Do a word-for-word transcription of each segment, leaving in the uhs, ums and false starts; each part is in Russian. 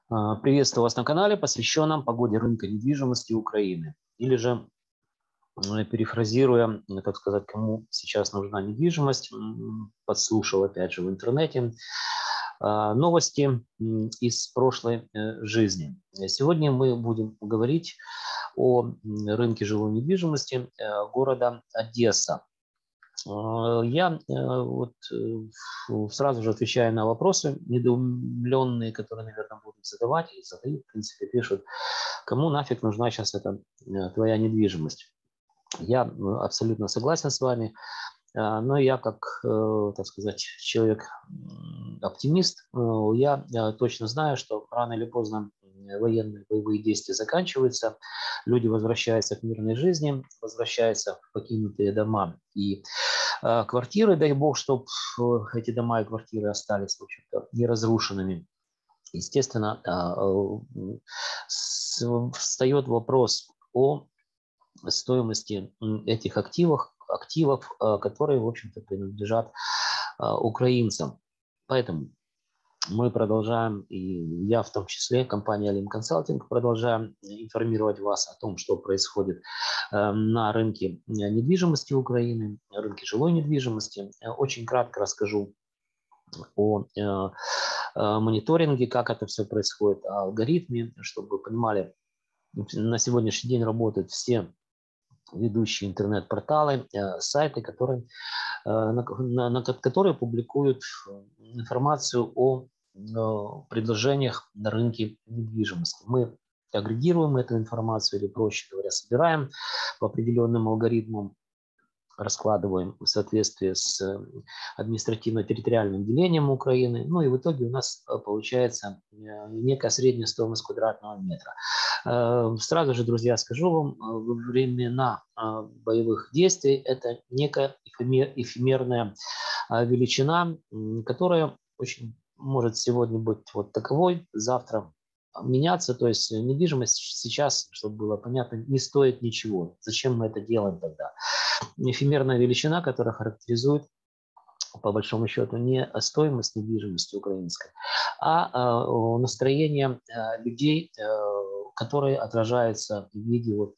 А, Приветствую вас на канале, посвященном погоде рынка недвижимости Украины. Или же, м, перефразируя, м, так сказать, кому сейчас нужна недвижимость, м, подслушал опять же в интернете а, новости м, из прошлой э, жизни. Сегодня мы будем говорить о м, рынке жилой недвижимости э, города Одесса. А, Я э, вот э, ф- сразу же отвечаю на вопросы недоуменные, которые, наверное, будут задавать и задают, в принципе, пишут, кому нафиг нужна сейчас эта э, твоя недвижимость. Я э, абсолютно согласен с вами, а, но я как, э, так сказать, человек м, оптимист, э, я э, точно знаю, что рано или поздно м, военные боевые действия заканчиваются, люди возвращаются к мирной жизни, возвращаются в покинутые дома и а, квартиры, дай бог, чтобы эти дома и квартиры остались, в общем-то, неразрушенными. Естественно, а, э, с- встает вопрос о стоимости м, этих активов, активов, а, которые, в общем-то, принадлежат а, украинцам. Поэтому мы продолжаем, и я в том числе, компания Alim Consulting, продолжаем информировать вас о том, что происходит э, на рынке э, недвижимости Украины, на рынке жилой недвижимости. Э, Очень кратко расскажу о э, э, мониторинге, как это все происходит, о алгоритме, чтобы вы понимали, на сегодняшний день работают все ведущие интернет-порталы, э, сайты, которые, э, на, на- на которые публикуют информацию о э, предложениях на рынке недвижимости. Мы агрегируем эту информацию или, проще говоря, собираем по определенным алгоритмам, раскладываем в соответствии с э, административно-территориальным делением Украины. Ну и в итоге у нас э, получается э, некая средняя стоимость квадратного метра. Э, Сразу же, друзья, скажу вам, э, во времена э, боевых действий это некая эфемер- эфемерная э, величина, м, которая очень может сегодня быть вот таковой, завтра меняться. То есть недвижимость сейчас, чтобы было понятно, не стоит ничего. Зачем мы это делаем тогда? Эфемерная величина, которая характеризует по большому счету не стоимость недвижимости украинской, а э, настроение э, людей, э, которые отражаются в виде вот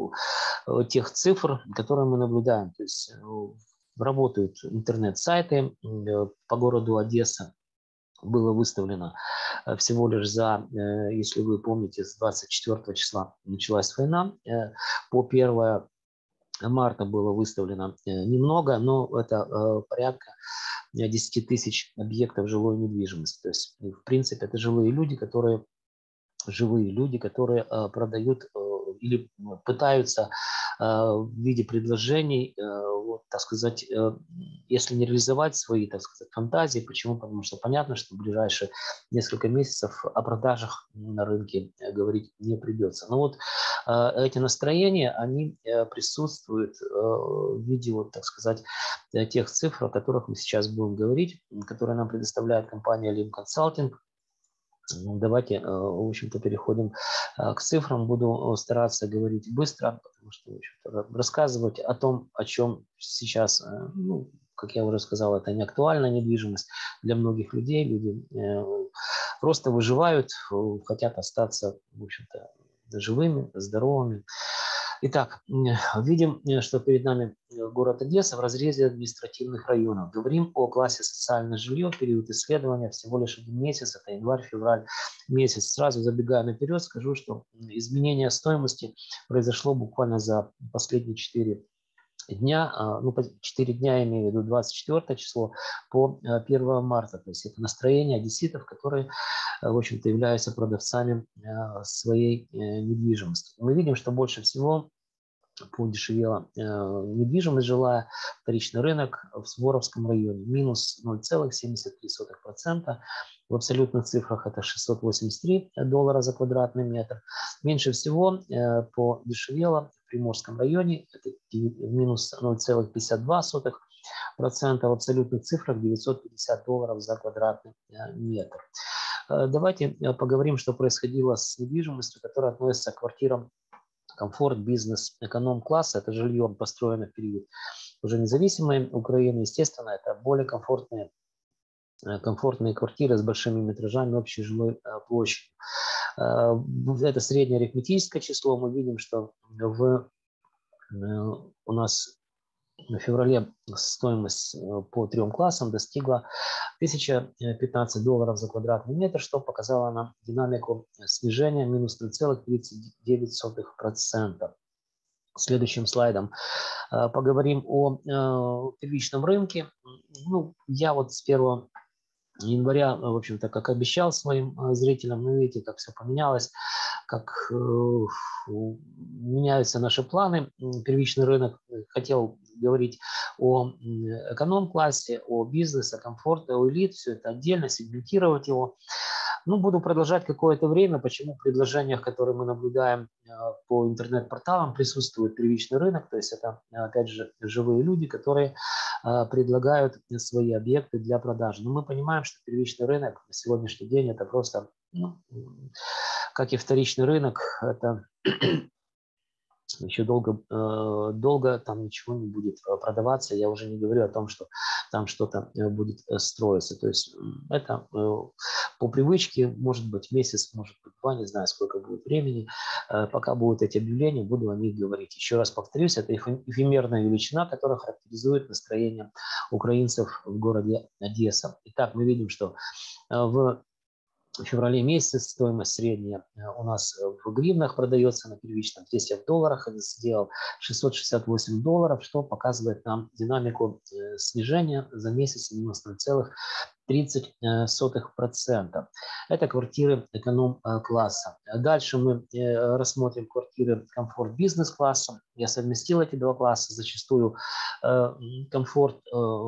э, тех цифр, которые мы наблюдаем. То есть э, работают интернет-сайты э, по городу Одесса. Было выставлено э, всего лишь за, э, если вы помните, с двадцать четвёртого числа началась война, э, по первое марта было выставлено э, немного, но это э, порядка э, десять тысяч объектов жилой недвижимости. То есть, в принципе, это жилые люди, которые живые люди, которые э, продают э, или ну, пытаются э, в виде предложений, э, вот, так сказать, э, если не реализовать свои, так сказать, фантазии. Почему? Потому что понятно, что в ближайшие несколько месяцев о продажах на рынке э, говорить не придется. Но вот э, эти настроения, они э, присутствуют э, в виде, вот, так сказать, э, тех цифр, о которых мы сейчас будем говорить, которые нам предоставляет компания Lim Consulting. Ну, давайте, э, в общем-то, переходим э, к цифрам. Буду э, стараться говорить быстро, потому что, в общем-то, рассказывать о том, о чем сейчас, э, ну, как я уже сказал, это не актуальная недвижимость для многих людей. Люди э, просто выживают, э, хотят остаться, в общем-то, живыми, здоровыми. Итак, видим, э, что перед нами э, город Одесса в разрезе административных районов. Говорим о классе социальное жилье. Период исследования всего лишь один месяц, это январь-февраль месяц. Сразу забегая наперед, скажу, что изменение стоимости произошло буквально за последние четыре дня, а, ну, четыре дня, я имею в виду двадцать четвёртое число по э, первое марта. То есть это настроение одесситов, которые, э, в общем-то, являются продавцами э, своей э, недвижимости. Мы видим, что больше всего подешевела э, недвижимость жилая, вторичный рынок в Суворовском районе минус ноль целых семьдесят три сотых процента. В абсолютных цифрах это шестьсот восемьдесят три доллара за квадратный метр. Меньше всего э, подешевело в Приморском районе, это минус ноль целых пятьдесят два сотых процента, в абсолютных цифрах девятьсот пятьдесят долларов за квадратный э, метр. Э, давайте э, поговорим, что происходило с недвижимостью, которая относится к квартирам комфорт, бизнес, эконом-класс. Это жилье построено в период уже независимой Украины. Естественно, это более комфортные комфортные квартиры с большими метражами общей жилой площадью. Это среднее арифметическое число. Мы видим, что в, у нас в феврале стоимость по трем классам достигла тысяча пятнадцать долларов за квадратный метр, что показало нам динамику снижения минус ноль целых тридцать девять сотых процента. Следующим слайдом поговорим о первичном рынке. Ну, я вот с первого января, в общем-то, как обещал своим зрителям, ну, видите, как все поменялось, как э, меняются наши планы. Первичный рынок, хотел говорить о эконом-классе, о бизнесе, о комфорте, о элит, все это отдельно, сегментировать его. Ну, буду продолжать какое-то время. Почему в предложениях, которые мы наблюдаем по интернет-порталам, присутствует первичный рынок, то есть это, опять же, живые люди, которые предлагают свои объекты для продажи. Но мы понимаем, что первичный рынок на сегодняшний день это просто, ну, как и вторичный рынок, это еще долго, долго там ничего не будет продаваться. Я уже не говорю о том, что там что-то будет строиться. То есть это по привычке, может быть месяц, может быть два, не знаю, сколько будет времени. Пока будут эти объявления, буду о них говорить. Еще раз повторюсь, это эфемерная величина, которая характеризует настроение украинцев в городе Одесса. Итак, мы видим, что в В феврале месяце стоимость средняя у нас в гривнах продается на первичном. Здесь я в долларах это сделал шестьсот шестьдесят восемь долларов, что показывает нам динамику снижения за месяц минус ноль целых тридцать сотых процента. Это квартиры эконом-класса. Дальше мы рассмотрим квартиры комфорт-бизнес-класса. Я совместил эти два класса. Зачастую комфорт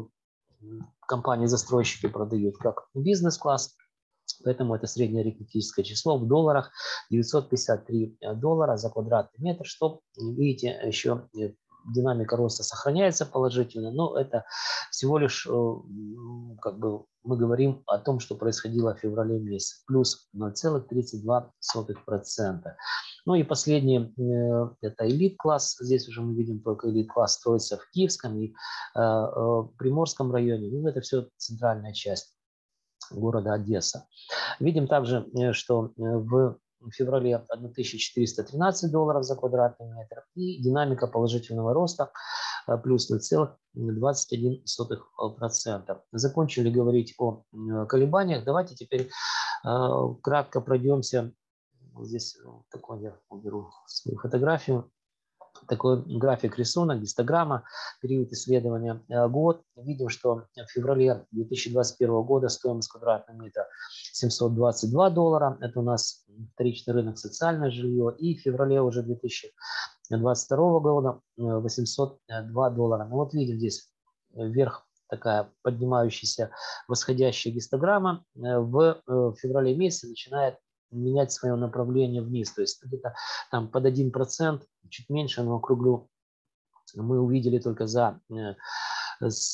компании-застройщики продают как бизнес-класс. Поэтому это среднее арифметическое число в долларах девятьсот пятьдесят три доллара за квадратный метр, что, видите, еще динамика роста сохраняется положительно, но это всего лишь, как бы, мы говорим о том, что происходило в феврале месяце, плюс ноль целых тридцать два сотых процента. Ну и последний, это элит-класс, здесь уже мы видим только элит-класс строится в Киевском и Приморском районе, ну это все центральная часть города Одесса. Видим также, что в феврале тысяча четыреста тринадцать долларов за квадратный метр и динамика положительного роста плюс ноль целых двадцать одна сотых процента. Закончили говорить о колебаниях. Давайте теперь кратко пройдемся. Здесь такой я уберу свою фотографию. Такой график, рисунок, гистограмма, период исследования год. Видим, что в феврале две тысячи двадцать первого года стоимость квадратного метра семьсот двадцать два доллара. Это у нас вторичный рынок, социальное жилье. И в феврале уже две тысячи двадцать второго года восемьсот два доллара. Ну вот видим здесь вверх такая поднимающаяся восходящая гистограмма. В феврале месяце начинает менять свое направление вниз, то есть где-то там под один процент, чуть меньше, но округлю, мы увидели только за с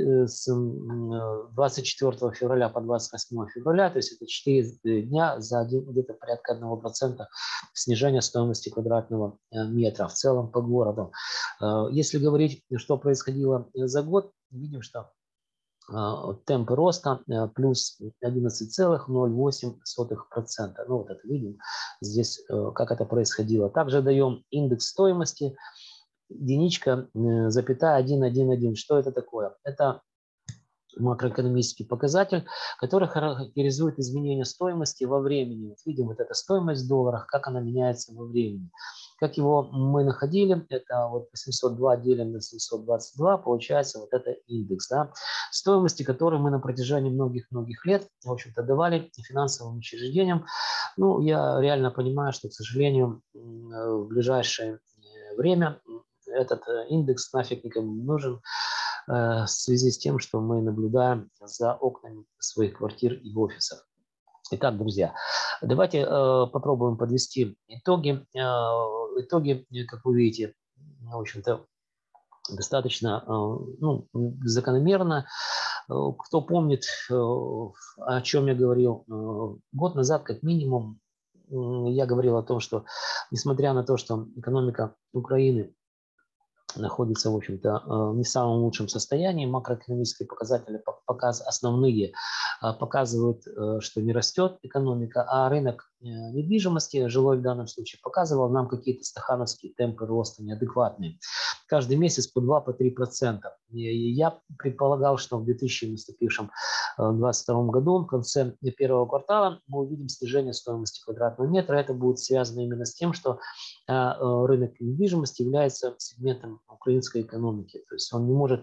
двадцать четвёртого февраля по двадцать восьмое февраля, то есть это четыре дня за где-то порядка одного процента снижения стоимости квадратного метра в целом по городу. Если говорить, что происходило за год, видим, что темпы роста плюс одиннадцать целых ноль восемь сотых процента. Ну вот это видим здесь, как это происходило. Также даем индекс стоимости, единичка, запятая один один один. Что это такое? Это макроэкономический показатель, который характеризует изменение стоимости во времени. Вот видим вот эта стоимость в долларах, как она меняется во времени. Как его мы находили, это вот восемьсот два делим на семьсот двадцать два, получается вот это индекс, да, стоимости, которые мы на протяжении многих-многих лет, в общем-то, давали финансовым учреждениям. Ну, я реально понимаю, что, к сожалению, в ближайшее время этот индекс нафиг никому не нужен, в связи с тем, что мы наблюдаем за окнами своих квартир и офисов. Итак, друзья, давайте э, попробуем подвести итоги. Э, итоги, как вы видите, в общем-то, достаточно э, ну, закономерно. Э, кто помнит, э, о чем я говорил э, год назад, как минимум, э, я говорил о том, что несмотря на то, что экономика Украины находится, в общем-то, в не самом лучшем состоянии. Макроэкономические показатели, показ, основные, показывают, что не растет экономика, а рынок недвижимости, жилой в данном случае, показывал нам какие-то стахановские темпы роста неадекватные. Каждый месяц по два, по три процента. Я предполагал, что в две тысячи двадцать втором году, в конце первого квартала, мы увидим снижение стоимости квадратного метра. Это будет связано именно с тем, что рынок недвижимости является сегментом украинской экономики. То есть он не может,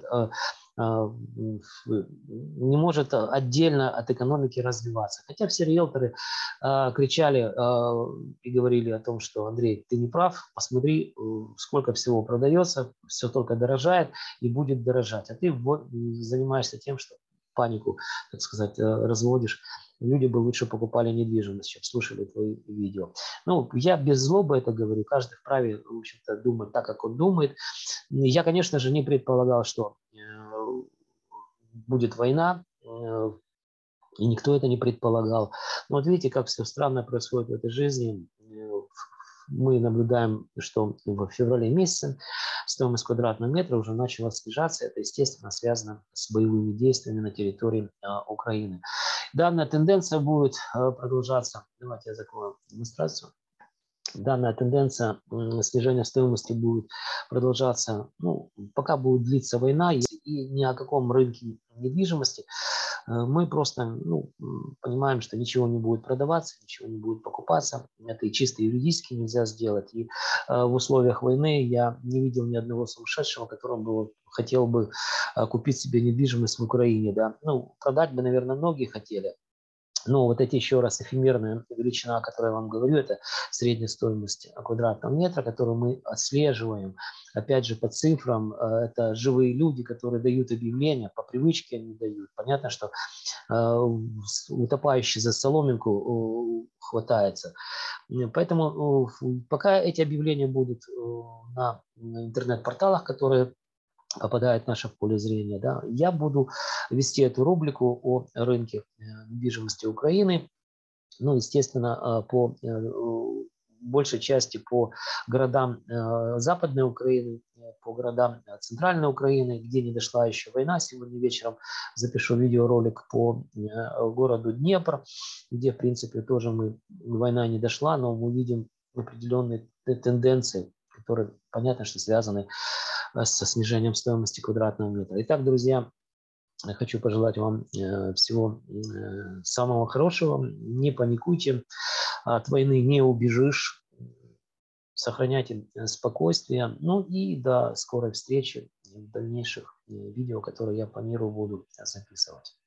не может отдельно от экономики развиваться. Хотя все риэлторы кричали и говорили о том, что, Андрей, ты не прав, посмотри, сколько всего продается, все только дорожает и будет дорожать. А ты занимаешься тем, что панику, так сказать, разводишь. Люди бы лучше покупали недвижимость, чем слушали твои видео. Ну, я без злобы это говорю, каждый вправе, в общем-то, думать так, как он думает. Я, конечно же, не предполагал, что будет война, и никто это не предполагал. Но вот видите, как все странно происходит в этой жизни. Мы наблюдаем, что в феврале месяце стоимость квадратного метра уже начала снижаться. Это, естественно, связано с боевыми действиями на территории Украины. Данная тенденция будет продолжаться. Давайте я закрою демонстрацию. Данная тенденция снижения стоимости будет продолжаться, ну, пока будет длиться война, и ни о каком рынке недвижимости мы просто ну, понимаем, что ничего не будет продаваться, ничего не будет покупаться. Это и чисто юридически нельзя сделать. И в условиях войны я не видел ни одного сумасшедшего, который бы хотел бы купить себе недвижимость в Украине. Да? Ну, продать бы, наверное, многие хотели. Но вот эти еще раз эфемерная величина, о которой я вам говорю, это средняя стоимость квадратного метра, которую мы отслеживаем. Опять же, по цифрам, это живые люди, которые дают объявления, по привычке они дают. Понятно, что утопающий за соломинку хватается. Поэтому пока эти объявления будут на интернет-порталах, которые попадает в наше поле зрения, да, я буду вести эту рубрику о рынке недвижимости Украины, ну, естественно, по большей части по городам Западной Украины, по городам Центральной Украины, где не дошла еще война. Сегодня вечером запишу видеоролик по городу Днепр, где, в принципе, тоже мы, война не дошла, но мы видим определенные тенденции, которые, понятно, что связаны со снижением стоимости квадратного метра. Итак, друзья, я хочу пожелать вам всего самого хорошего. Не паникуйте, от войны не убежишь. Сохраняйте спокойствие. Ну и до скорой встречи в дальнейших видео, которые я планирую буду записывать.